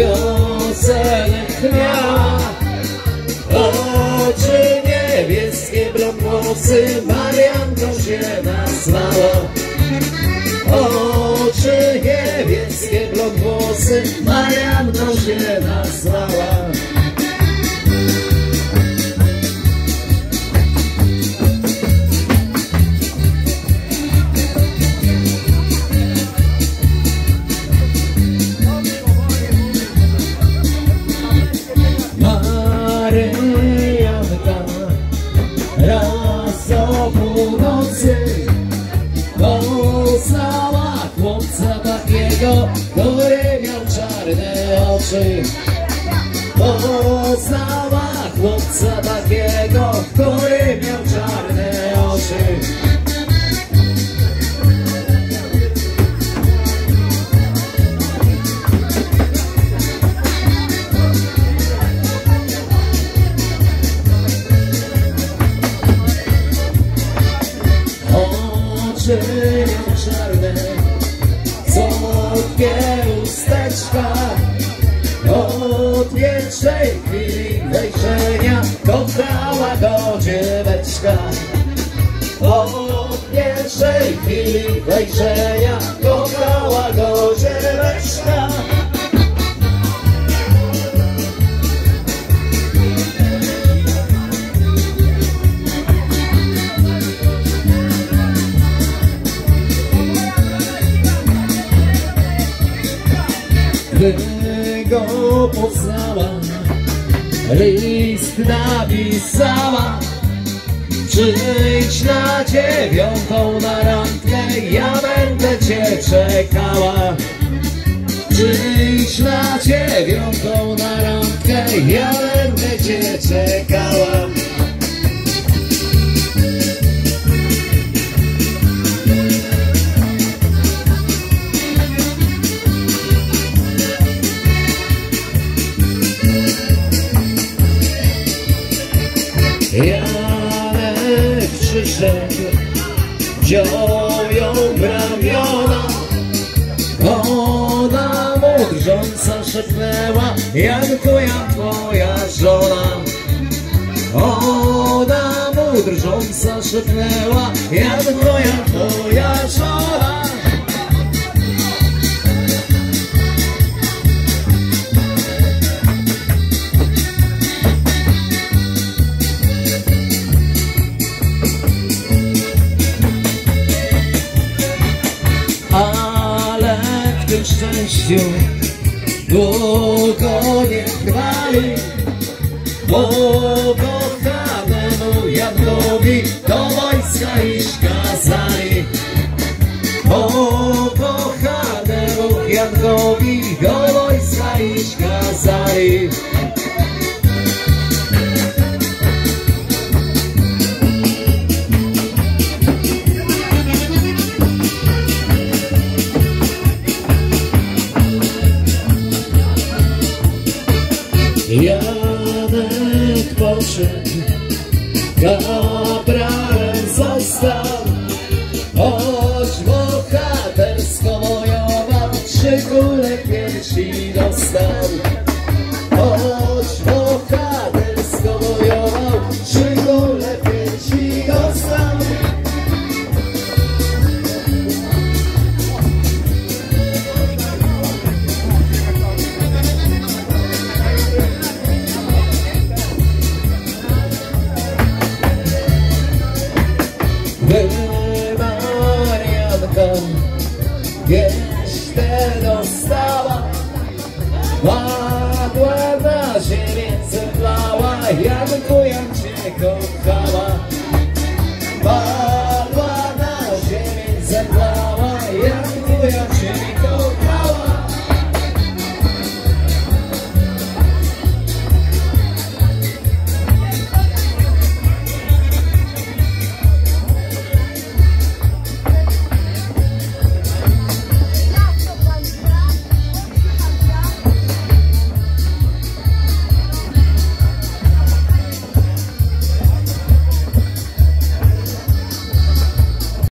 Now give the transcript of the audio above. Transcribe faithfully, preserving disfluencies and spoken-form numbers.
piosenek miała. Oczy niebieskie, blond włosy, Marianką się nazwała. Oczy niebieskie, blond włosy, Marianką się nazwała. Maryjanka raz o północy poznała chłopca takiego, który miał czarne oczy. Poznała chłopca takiego, który miał czarne oczy. Oczy miał czarne, słodkie usteczka. Od pierwszej chwili wejrzenia kochała go dzieweczka. Od pierwszej chwili wejrzenia kochała go dzieweczka. Gdy go poznała, list napisała: przyjdź na dziewiątą na randkę, ja będę cię czekała. Przyjdź na dziewiątą na randkę, ja będę cię czekała. Janek przyszedł, wziął ją w ramiona. Ona mu drżąca szepnęła: Janku, ja twoja żona. Ona mu drżąca szepnęła: Janku, ja twoja żona. Szczęściu długo nie trwali, bo kochanemu Jankowi do wojska iść kazali. Bo kochanemu Jankowi do wojska iść kazali. Janek poszedł, kapralem został, choć bohatersko wojował, trzy kule w piersi dostał. Choć bohatersko wojował, trzy kule w piersi dostał. Marianka jeszcze dostała, padła na ziemię, zemdlała. Janku, jak cię kocham.